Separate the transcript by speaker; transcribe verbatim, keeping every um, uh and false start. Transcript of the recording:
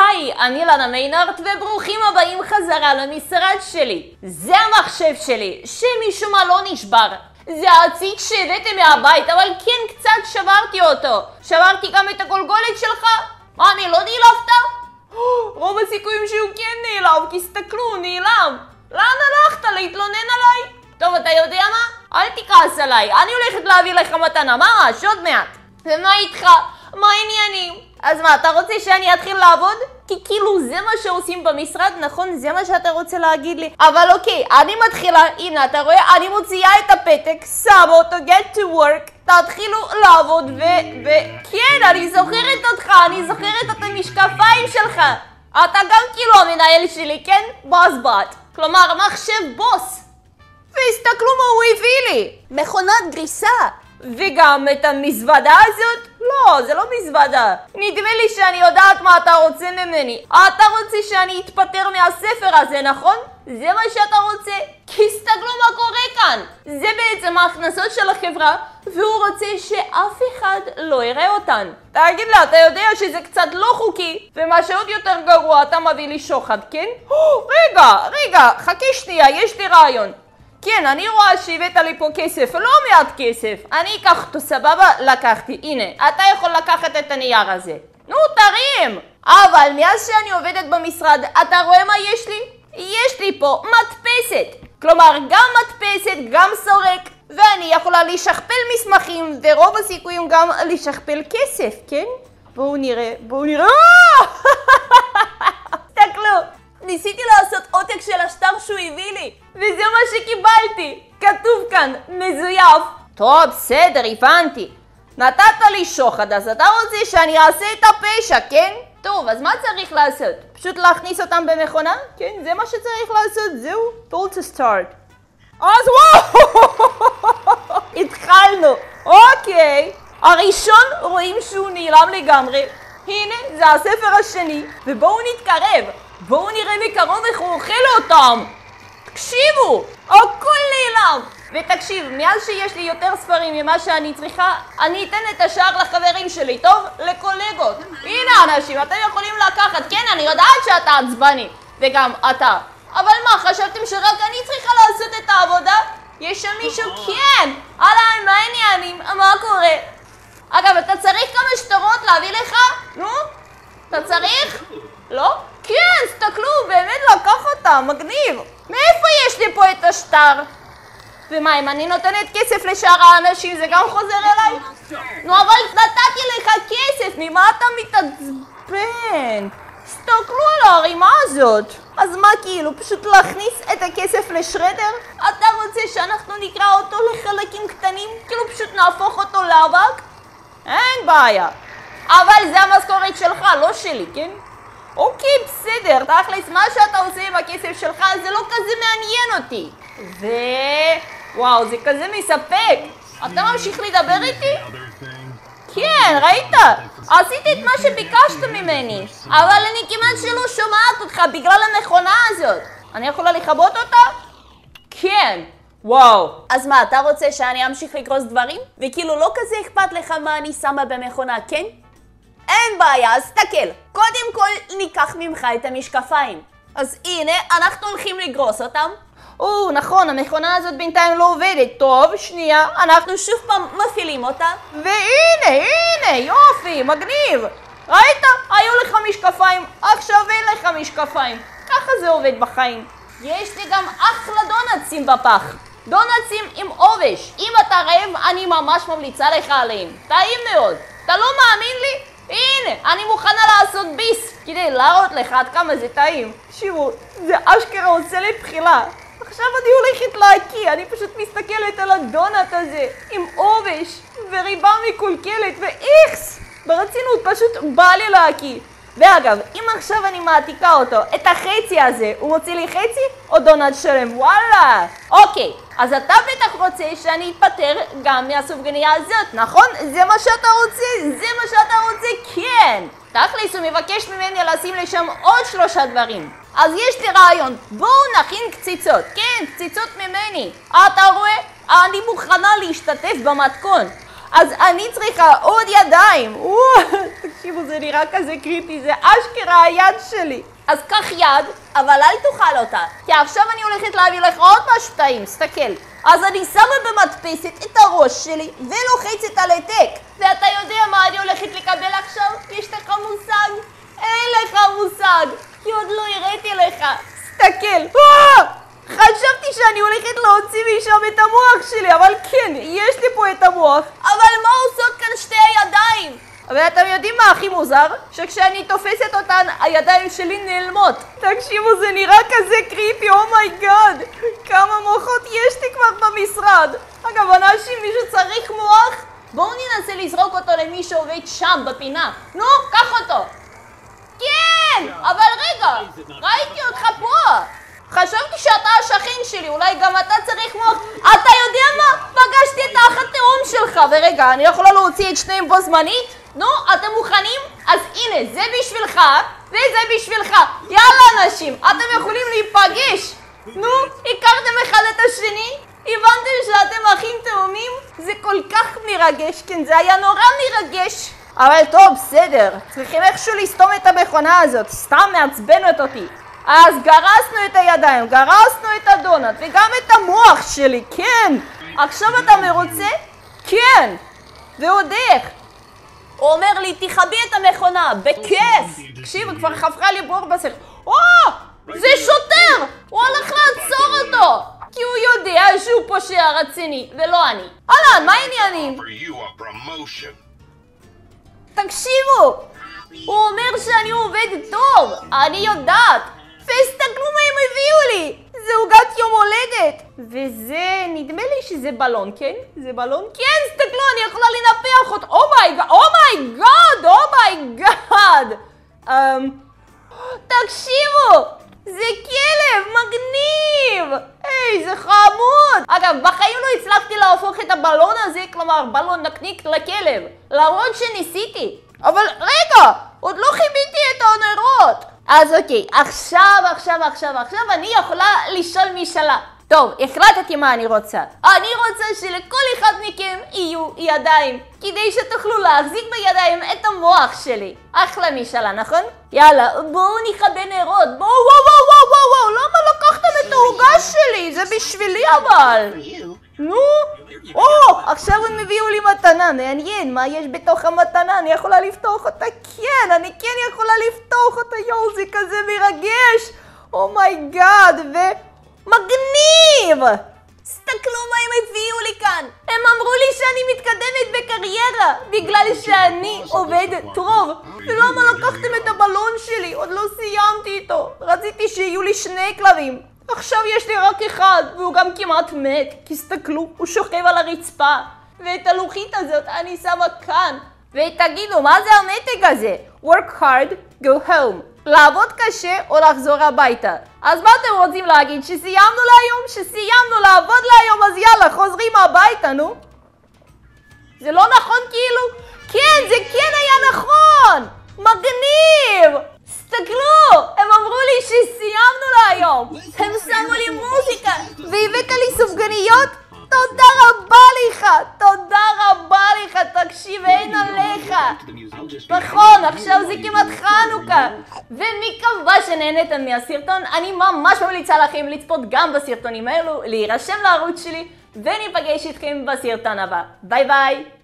Speaker 1: היי, אני לנה מיינארט וברוכים הבאים חזרה למשרד שלי. זה המחשב שלי, שמשום מה לא נשבר. זה העציץ שהבאתי מהבית, אבל כן קצת שברתי אותו. שברתי גם את הגולגולת שלך. מה, אני לא נעלבת? רוב הסיכויים שהוא כן נעלב, כי הסתכלו, הוא נעלם. לאן הלכת? להתלונן עליי? טוב, אתה יודע מה? אל תכעס עליי, אני הולכת להביא לך מתנה, ממש, עוד מעט. ומה איתך? מה העניינים? אז מה, אתה רוצה שאני אתחיל לעבוד? כי כאילו זה מה שעושים במשרד, נכון? זה מה שאתה רוצה להגיד לי. אבל אוקיי, אני מתחילה, הנה אתה רואה, אני מוציאה את הפתק, שמה אותו, get to work, תתחילו לעבוד ו... ו... כן, אני זוכרת אותך, אני זוכרת את המשקפיים שלך. אתה גם כאילו המנהל שלי, כן? בוס בת. כלומר, מחשב בוס. והסתכלו מה הוא הביא לי. מכונת גריסה. וגם את המזוודה הזאת? לא, זה לא מזוודה. נדמה לי שאני יודעת מה אתה רוצה ממני. אתה רוצה שאני אתפטר מהספר הזה, נכון? זה מה שאתה רוצה? כי הסתכלו מה קורה כאן. זה בעצם ההכנסות של החברה, והוא רוצה שאף אחד לא יראה אותן. תגיד לה, אתה יודע שזה קצת לא חוקי, ומה שעוד יותר גרוע, אתה מביא לי שוחד, כן? רגע, רגע, חכי שנייה, יש לי רעיון. כן, אני רואה שהבאת לי פה כסף, לא מעט כסף. אני אקח אותו, סבבה? לקחתי. הנה, אתה יכול לקחת את הנייר הזה. נו, תרים! אבל מאז שאני עובדת במשרד, אתה רואה מה יש לי? יש לי פה מדפסת. כלומר, גם מדפסת, גם סורק, ואני יכולה לשכפל מסמכים, ורוב הסיכויים גם לשכפל כסף, כן? בואו נראה, בואו נראה. תסתכלו. ניסיתי לעשות עותק של השטר שהוא הביא לי, וזה מה שקיבלתי. כתוב כאן, מזויף. טוב, בסדר, הבנתי. נתת לי שוחד, אז אתה רוצה שאני אעשה את הפשע, כן? טוב, אז מה צריך לעשות? פשוט להכניס אותם במכונה? כן, זה מה שצריך לעשות, זהו. told to start. אז וואו! התחלנו. אוקיי. הראשון רואים שהוא נעלם לגמרי. הנה, זה הספר השני, ובואו נתקרב. בואו נראה מקרוב איך הוא אוכל אותם. תקשיבו, הכל נעלם. ותקשיב, מאז שיש לי יותר ספרים ממה שאני צריכה, אני אתן את השאר לחברים שלי, טוב? לקולגות. הנה אנשים, אתם יכולים לקחת. כן, אני יודעת שאתה עצבני, וגם אתה. אבל מה, חשבתם שרק אני צריכה לעשות את העבודה? יש שם מישהו? כן. אהלן, מה העניינים? מה קורה? אגב, אתה צריך כמה שטרות להביא לך? נו? אתה צריך? לא? כן, סתכלו, באמת לקח אותה, מגניב. מאיפה יש לי פה את השטר? ומה, אם אני נותנת כסף לשאר האנשים, זה גם חוזר אליי? נו, אבל נתתי לך כסף, ממה אתה מתעצבן? סתכלו על הערימה הזאת. אז מה, כאילו, פשוט להכניס את הכסף לשרדר? אתה רוצה שאנחנו נקרא אותו לחלקים קטנים? כאילו פשוט נהפוך אותו לאבק? אין בעיה. אבל זה המשכורת שלך, לא שלי, כן? אוקיי, בסדר, תכלס, מה שאתה עושה עם הכסף שלך זה לא כזה מעניין אותי. ו... וואו, זה כזה מספק. אתה ממשיך לדבר איתי? כן, ראית? עשיתי את מה שביקשת ממני. אבל אני כמעט שלא שומעת אותך בגלל המכונה הזאת. אני יכולה לכבות אותה? כן. וואו. אז מה, אתה רוצה שאני אמשיך לגרוס דברים? וכאילו לא כזה אכפת לך מה אני שמה במכונה, כן? אין בעיה, אז תקל. קודם כל ניקח ממך את המשקפיים. אז הנה, אנחנו הולכים לגרוס אותם. או, נכון, המכונה הזאת בינתיים לא עובדת. טוב, שנייה, אנחנו שוב פעם מפעילים אותה. והנה, הנה, יופי, מגניב. ראית? היו לך משקפיים, עכשיו אין לך משקפיים. ככה זה עובד בחיים. יש לי גם אחלה דונצים בפח. דונצים עם עובש. אם אתה רעב, אני ממש ממליצה לך עליהם. טעים מאוד. אתה לא מאמין לי? הנה, אני מוכנה לעשות ביס כדי להראות לך עד כמה זה טעים. תקשיבו, זה אשכרה עושה לי בחילה. עכשיו אני הולכת להקיא, אני פשוט מסתכלת על הדונט הזה עם עובש וריבה מקולקלת ואיכס. ברצינות פשוט בא לי להקיא. ואגב, אם עכשיו אני מעתיקה אותו, את החצי הזה, הוא מוציא לי חצי או דונט שלם? וואלה. אוקיי, אז אתה בטח רוצה שאני אתפטר גם מהסופגניה הזאת, נכון? זה מה שאתה רוצה? זה מה שאתה רוצה? כן. תכלס הוא מבקש ממני לשים לשם עוד שלושה דברים. אז יש לי רעיון, בואו נכין קציצות. כן, קציצות ממני. אתה רואה? אני מוכנה להשתתף במתכון. אז אני צריכה עוד ידיים. תקשיבו, זה נראה כזה קריטי, זה אשכרה היד שלי. אז קח יד, אבל אל תאכל אותה, כי עכשיו אני הולכת להביא לך עוד משהו טעים, סתכל. אז אני שמה במדפסת את הראש שלי ולוחצת על העתק. ואתה יודע מה אני הולכת לקבל עכשיו? יש לך מושג? אין לך מושג, כי עוד לא הראיתי לך. סתכל. חשבתי שאני הולכת להוציא משם את המוח שלי, אבל כן, יש לי פה את המוח. אבל מה עושות כאן שתי הידיים? אבל אתם יודעים מה הכי מוזר? שכשאני תופסת אותן, הידיים שלי נעלמות. תקשיבו, זה נראה כזה קריפי, אומייגאד. כמה מוחות יש לי כבר במשרד. אגב, אנשים, מישהו צריך מוח? בואו ננסה לזרוק אותו למי שעובד שם, בפינה. נו, קח אותו. כן, אבל רגע, ראיתי אותך פה. חשבתי שאתה השכן שלי, אולי גם אתה צריך מוח. אתה יודע מה? פגשתי את האח התאום שלך. ורגע, אני יכולה להוציא את שניהם בו זמנית? נו, אתם מוכנים? אז הנה, זה בשבילך, וזה בשבילך. יאללה אנשים, אתם יכולים להיפגש. נו, הכרתם אחד את השני? הבנתם שאתם אחים תאומים? זה כל כך מרגש, כן, זה היה נורא מרגש. אבל טוב, בסדר, צריכים איכשהו לסתום את המכונה הזאת, סתם מעצבנת אותי. אז גרסנו את הידיים, גרסנו את הדונט וגם את המוח שלי, כן. עכשיו אתה מרוצה? כן. ועוד איך? הוא אומר לי, תכבי את המכונה, בכיף. תקשיב, כבר חפרה לי בור בסך. או, זה שוטר! הוא הולך לעצור אותו! כי הוא יודע שהוא פושע רציני, ולא אני. אהלן, מה העניינים? תקשיבו! הוא אומר שאני עובד טוב, אני יודעת. ותסתכלו מה הם הביאו לי! זה עוגת יום הולדת! וזה, נדמה לי שזה בלון, כן? זה בלון? כן, תסתכלו, אני יכולה לנפח אותו! אומייגאד, אומייגאד, אומייגאד! אמ... תקשיבו! זה כלב, מגניב! היי, זה חמוד! אגב, בחיים לא הצלחתי להפוך את הבלון הזה, כלומר, בלון נקניק לכלב. למרות שניסיתי. אבל רגע! עוד לא חיביתי את הנרות! אז אוקיי, עכשיו, עכשיו, עכשיו, עכשיו אני יכולה לשאול משאלה. טוב, החלטתי מה אני רוצה. אני רוצה שלכל אחד מכם יהיו ידיים, כדי שתוכלו להחזיק בידיים את המוח שלי. אחלה משאלה, נכון? יאללה, בואו נכבה נרות. בואו, וואו, וואו, וואו, וואו, וואו, למה לקחתם את העוגה שלי? זה בשבילי אבל. נו, או, עכשיו הם הביאו לי מתנה, מעניין, מה יש בתוך המתנה? אני יכולה לפתוח אותה? כן, אני כן יכולה לפתוח אותה, יואו, זה כזה מרגש. אומייגאד, ומגניב! תסתכלו מה הם הביאו לי כאן. הם אמרו לי שאני מתקדמת בקריירה, בגלל שאני עובדת טוב. ולמה לקחתם את הבלון שלי? עוד לא סיימתי איתו. רציתי שיהיו לי שני כלבים. עכשיו יש לי רק אחד, והוא גם כמעט מת. תסתכלו, הוא שוכב על הרצפה. ואת הלוחית הזאת אני שמה כאן. ותגידו, מה זה המתג הזה? Work hard, go home. לעבוד קשה או לחזור הביתה. אז מה אתם רוצים להגיד? שסיימנו להיום? שסיימנו לעבוד להיום, אז יאללה, חוזרים הביתה, נו. זה לא נכון כאילו? כן, זה כן היה נכון! מגניב! תסתכלו, הם אמרו לי שסיימנו להיום. הם שמו לי מוזיקה, והבאת לי סופגניות. תודה רבה לך, תודה רבה לך, תקשיב, אין עליך. נכון, עכשיו זה כמעט חנוכה. ומקווה שנהנתם מהסרטון, אני ממש ממליצה לכם לצפות גם בסרטונים האלו, להירשם לערוץ שלי, וניפגש איתכם בסרטון הבא. ביי ביי.